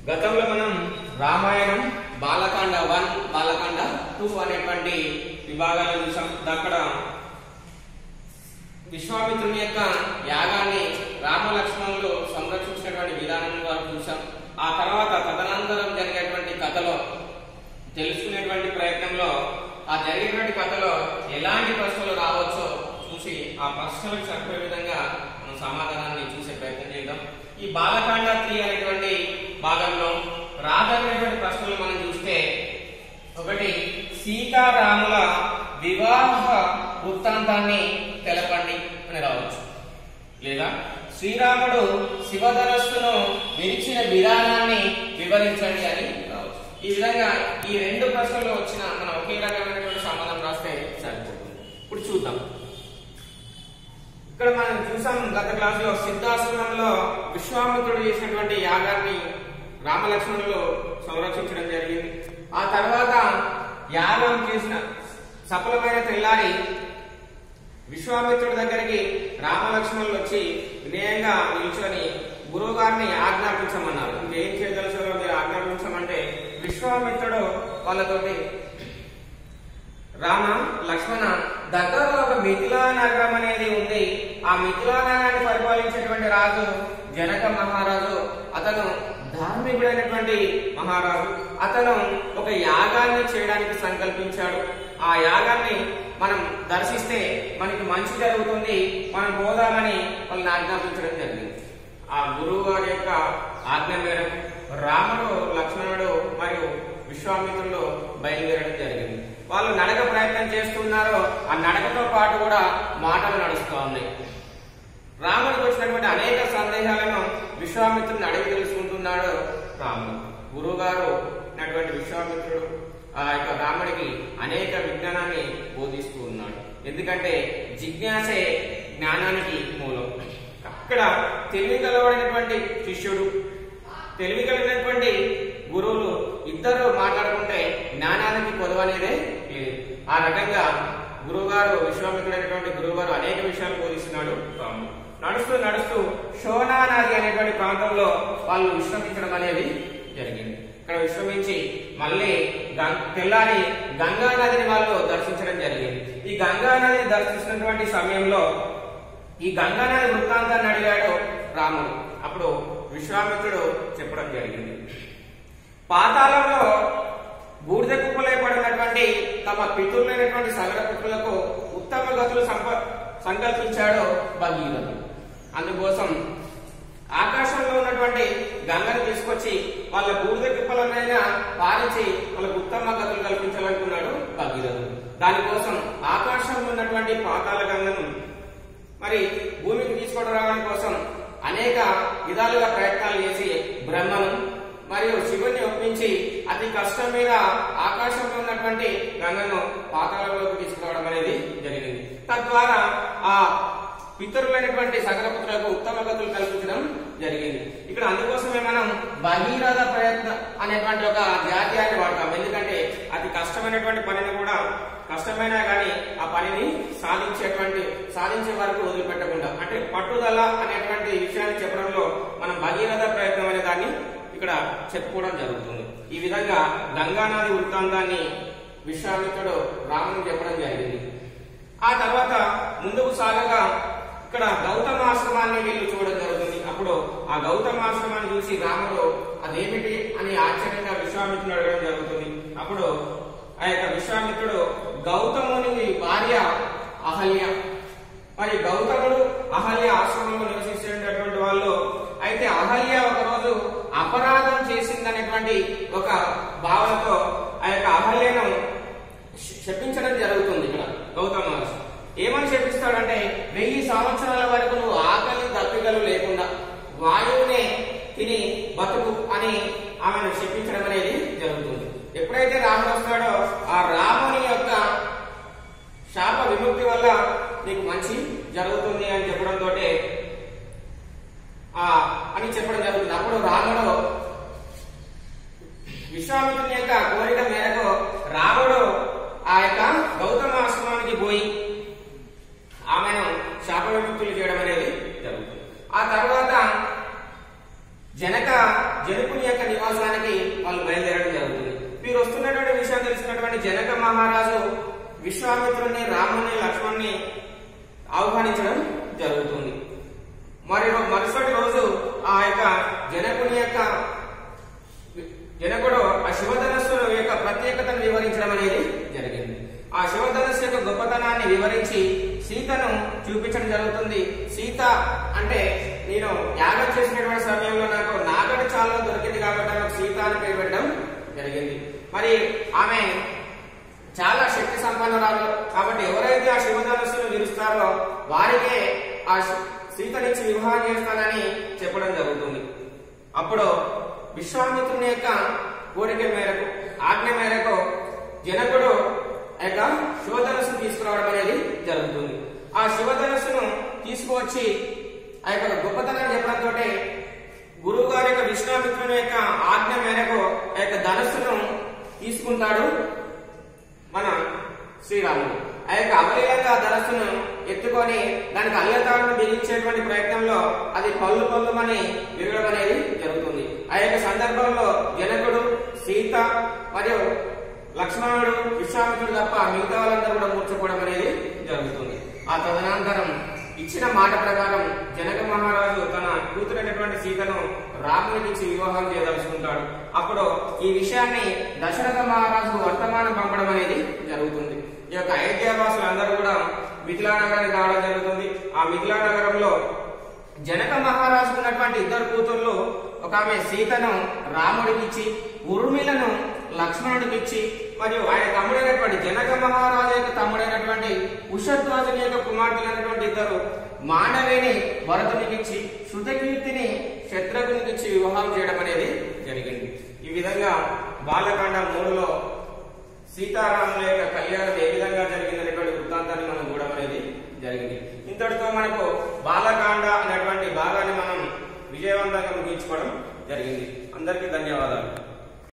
గతంలో మనం రామాయణం బాలకాండ 1 బాలకాండ 2 అనేటువంటి విభాగాలను చూసాం. అక్కడ విశ్వామిత్రుని యొక్క యాగాన్ని రామ లక్ష్మణులు సంరక్షించినటువంటి విధానంగా చూసాం. ఆ తర్వాత తదనంతరం జరిగేటువంటి కథలో తెలుసుకునేటువంటి ప్రయత్నంలో ఆ జరిగేటువంటి కథలో ఎలాంటి ప్రశ్నలు రావచ్చో చూసి ఆ ప్రశ్నలకు సరిపోయే విధంగా మనం సమాధానాన్ని చూసే ప్రయత్నం చేద్దాం. ఈ బాలకాండ 3 అనేటువంటి భాగంలో రాబోయేటువంటి ప్రశ్నలు మనం చూస్తే ఒకటి సీతారాముల వివాహ వృత్తాంతాన్ని తెలపండి అని రావచ్చు, లేదా శ్రీరాముడు శివధనస్సును విరిచిన విధానాన్ని వివరించండి అని రావచ్చు. ఈ విధంగా ఈ రెండు ప్రశ్నలు వచ్చిన మనం ఒకే రకమైనటువంటి సమాధానం రాస్తే సరిపోతుంది. ఇప్పుడు చూద్దాం. ఇక్కడ మనం చూసాం గత క్లాస్ లో సిద్ధాశ్రమంలో విశ్వామిత్రుడు చేసినటువంటి యాగాన్ని రామలక్ష్మణులు సంరక్షించడం జరిగింది. ఆ తర్వాత యాగం చేసిన సఫలమైన తెల్లారి విశ్వామిత్రుడి దగ్గరికి రామలక్ష్మణులు వచ్చి వినయంగా నిల్చొని గురువు గారిని ఆజ్ఞాపించమన్నారు. ఇంకేం చేయదలుచులో మీరు ఆజ్ఞాపించమంటే విశ్వామిత్రుడు వాళ్ళతోటి రామ లక్ష్మణ దగ్గరలో ఒక మిథిలా నగరం అనేది ఉంది. ఆ మిథిలా నగరాన్ని పరిపాలించేటువంటి రాజు జనక మహారాజు. అతను ధార్మికుడైనటువంటి మహారాజు. అతను ఒక యాగాన్ని చేయడానికి సంకల్పించాడు. ఆ యాగాన్ని మనం దర్శిస్తే మనకి మంచి జరుగుతుంది, మనం పోదామని వాళ్ళని ఆజ్ఞాపించడం జరిగింది. ఆ గురువు గారి యొక్క ఆజ్ఞ మేరకు రాముడు, లక్ష్మణుడు మరియు విశ్వామిత్రులు బయలుదేరడం జరిగింది. వాళ్ళు నడక ప్రయత్నం చేస్తున్నారు. ఆ నడకతో పాటు కూడా మాటలు నడుస్తూ ఉన్నాయి. రాముడికి వచ్చినటువంటి అనేక సందేహాలను విశ్వామిత్రుడిని అడిగి తెలుసుకుంటున్నాడు రాముడు. గురువు గారు అయినటువంటి విశ్వామిత్రుడు ఆ యొక్క రాముడికి అనేక విజ్ఞానాన్ని బోధిస్తూ ఉన్నాడు. ఎందుకంటే జిజ్ఞాసే జ్ఞానానికి మూలం. అక్కడ తెలివి కలవడినటువంటి శిష్యుడు, తెలివి కలిగినటువంటి గురువులు ఇద్దరు మాట్లాడుకుంటే జ్ఞానానికి పొదవ అనేదే లేదు. ఆ రకంగా గురువుగారు విశ్వామిత్రుడైనటువంటి గురువుగారు అనేక విషయాలు బోధిస్తున్నాడు. నడుస్తూ నడుస్తూ శోనా నది అనేటువంటి ప్రాంతంలో వాళ్ళు విశ్రమించడం అనేది జరిగింది. ఇక్కడ విశ్రమించి మళ్ళీ తెల్లారి గంగా నదిని వాళ్ళు దర్శించడం జరిగింది. ఈ గంగా నదిని దర్శించినటువంటి సమయంలో ఈ గంగా నది వృత్తాంతాన్ని అడిగాడు రాముడు. అప్పుడు విశ్వామిత్రుడు చెప్పడం జరిగింది. పాతాళంలో బూడిద కుప్పలై పడినటువంటి తమ పితృలైనటువంటి సగర పుత్రులకు ఉత్తమ గతులు సంకల్పించాడు భగీరథుడు. అందుకోసం ఆకాశంలో ఉన్నటువంటి గంగను తీసుకొచ్చి వాళ్ళ బూడిద కుప్పలనైనా పాలించి వాళ్ళకు ఉత్తమ గతులు కల్పించాలనుకున్నాడు భగీరథుడు. దానికోసం ఆకాశంలో ఉన్నటువంటి పాతాళ గంగను మరి భూమికి తీసుకోవడం రావడం కోసం అనేక విధాలుగా ప్రయత్నాలు చేసి బ్రహ్మను మరియు శివుని ఒప్పించి అతి కష్టం మీద ఆకాశంలో ఉన్నటువంటి గంగను పాతాళంలోకి తీసుకురావడం అనేది జరిగింది. తద్వారా ఆ పితరులైనటువంటి సగరపుత్రులకు ఉత్తమ గతులు కల్పించడం జరిగింది. ఇక్కడ అందుకోసమే మనం భగీరథ ప్రయత్నం అనేటువంటి ఒక జాతీయాన్ని వాడతాం. ఎందుకంటే అతి కష్టమైనటువంటి పనిని కూడా కష్టమైనా కానీ ఆ పనిని సాధించే వరకు వదిలిపెట్టకుండా, అంటే పట్టుదల అనేటువంటి విషయాన్ని చెప్పడంలో మనం భగీరథ ప్రయత్నం అనే దాన్ని ఇక్కడ చెప్పుకోవడం జరుగుతుంది. ఈ విధంగా గంగానది వృత్తాంతాన్ని విశ్వామిత్రుడు రాముడు చెప్పడం జరిగింది. ఆ తర్వాత ముందుకు సాగగా ఇక్కడ గౌతమ ఆశ్రమాన్ని వీళ్ళు చూడడం జరుగుతుంది. అప్పుడు ఆ గౌతమ ఆశ్రమాన్ని చూసి రాముడు అదేమిటి అని ఆశ్చర్యంగా విశ్వామిత్రుడు అడగడం జరుగుతుంది. అప్పుడు ఆ యొక్క విశ్వామిత్రుడు గౌతముని భార్య అహల్య, మరి గౌతముడు అహల్య ఆశ్రమంలో నివసించేటటువంటి వాళ్ళు. అయితే అహల్య ఒకరోజు అపరాధం చేసిందనేటువంటి ఒక భావనతో ఆ యొక్క అహల్యను శపించడం జరుగుతుంది. ఇక్కడ గౌతమ మహర్షి ఏమని శపిస్తాడంటే 1000 సంవత్సరాల వరకు నువ్వు ఆకలి దప్పికలు లేకుండా వాయువునే తిని బతుకు అని ఆమెను శపించడం అనేది జరుగుతుంది. ఎప్పుడైతే రాముడు వస్తాడో ఆ రాముని యొక్క శాప విముక్తి వల్ల నీకు మంచి జరుగుతుంది అని చెప్పడంతో అని చెప్పడం జరుగుతుంది. అప్పుడు రాముడు విశ్వామిత్రుని యొక్క కోరిక మేరకు రాముడు ఆ యొక్క గౌతమ ఆశ్రమానికి పోయి ఆమెను శాప విముక్తులు చేయడం అనేది జరుగుతుంది. ఆ తర్వాత జనక జనకుని యొక్క నివాసానికి వాళ్ళు బయలుదేరడం జరుగుతుంది. వీరు వస్తున్నటువంటి విషయం తెలిసినటువంటి జనక మహారాజు విశ్వామిత్రుని, రాముని, లక్ష్మణ్ణి ఆహ్వానించడం జరుగుతుంది. మరుసటి రోజు ఆ యొక్క జనకుడు ఆ శివధనస్సు యొక్క ప్రత్యేకతను వివరించడం అనేది జరిగింది. ఆ శివధనస్సు యొక్క గొప్పతనాన్ని వివరించి సీతను చూపించడం జరుగుతుంది. సీత అంటే నేను యాగం చేసినటువంటి సమయంలో నాకు నాగడి చాలా దొరికింది కాబట్టి నాకు సీత అని పేరు పెట్టడం జరిగింది. మరి ఆమె చాలా శక్తి సంపన్నురాలు కాబట్టి ఎవరైతే ఆ శివధనస్సును విరుస్తారో వారికే ఆ సీతనిచ్చి వివాహం చేస్తానని చెప్పడం జరుగుతుంది. అప్పుడు విశ్వామిత్రుని యొక్క కోరిక మేరకు, ఆజ్ఞ మేరకు జనకుడు ఆ యొక్క శివధనస్సును తీసుకురావడం అనేది జరుగుతుంది. ఆ శివధనస్సును తీసుకువచ్చి ఆ యొక్క గొప్పతనాన్ని చెప్పడంతో గురువు గారి యొక్క విశ్వామిత్రుని యొక్క ఆజ్ఞ మేరకు ఆ యొక్క ధనస్సును తీసుకుంటాడు మన శ్రీరాముడు. ఆ యొక్క అవలీలంగా ధనస్సును ఎత్తుకొని దానికి అల్లతాడును బిగించేటువంటి ప్రయత్నంలో అది పళ్ళుమని విరగడం అనేది జరుగుతుంది. ఆ యొక్క సందర్భంలో జనకుడు, సీత మరియు లక్ష్మణుడు, విశ్వామిత్రుడు తప్ప మిగతా వాళ్ళందరూ కూడా మూర్చపోవడం అనేది జరుగుతుంది. ఆ తదనంతరం ఇచ్చిన మాట ప్రకారం జనక మహారాజు తన కూతురైనటువంటి సీతను రామునికి ఇచ్చి వివాహం చేయదలుచుకుంటాడు. అప్పుడు ఈ విషయాన్ని దశరథ మహారాజుకు వర్తమానం పంపడం అనేది జరుగుతుంది. ఈ యొక్క అయోధ్యావాసులందరూ కూడా మిథిలా నగరానికి రావడం జరుగుతుంది. ఆ మిథిలా నగరంలో జనక మహారాజుకు ఉన్నటువంటి ఇద్దరు కూతుర్లు, ఒక ఆమె సీతను రాముడికి ఇచ్చి, ఉర్మిలను లక్ష్మణుడికి ఇచ్చి, మరియు ఆయన తమ్ముడైనటువంటి జనక మహారాజు యొక్క తమ్ముడైనటువంటి ఉషధ్వజుని యొక్క కుమార్తెలైనటువంటి ఇద్దరు మాండవిని భరతునికి ఇచ్చి, శృతకీర్తిని శత్రుఘ్నునికి ఇచ్చి వివాహం చేయడం అనేది జరిగింది. ఈ విధంగా బాలకాండ 3లో సీతారాముల యొక్క కళ్యాణం ఏ విధంగా జరిగిందనేటువంటి వృత్తాంతాన్ని మనం చూడడం అనేది జరిగింది. ఇంతటితో మనకు బాలకాండ అనేటువంటి భాగాన్ని మనం విజయవంతంగా ముగించుకోవడం జరిగింది. అందరికీ ధన్యవాదాలు.